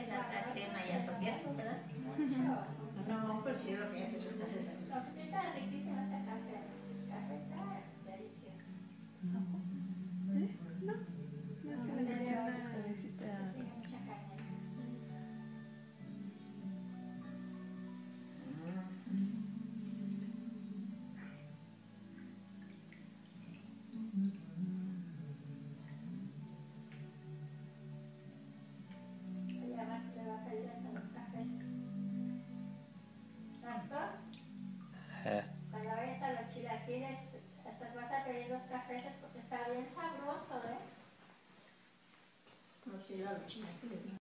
es la crema y harto queso, ¿verdad? Mucho. No, pues sí, lo que hace es lo que hace. No, pues está riquísimo ese café. El café está delicioso. No, no es que la lechera necesita. Tiene mucha caña. Le va a pedir hasta los cafés. ¿Hartos? Cuando vayas a los chilaquiles, hasta te vas a pedir los cafés porque está bien sabroso, ¿eh? No, pues sí, a los chilaquiles, ¿no?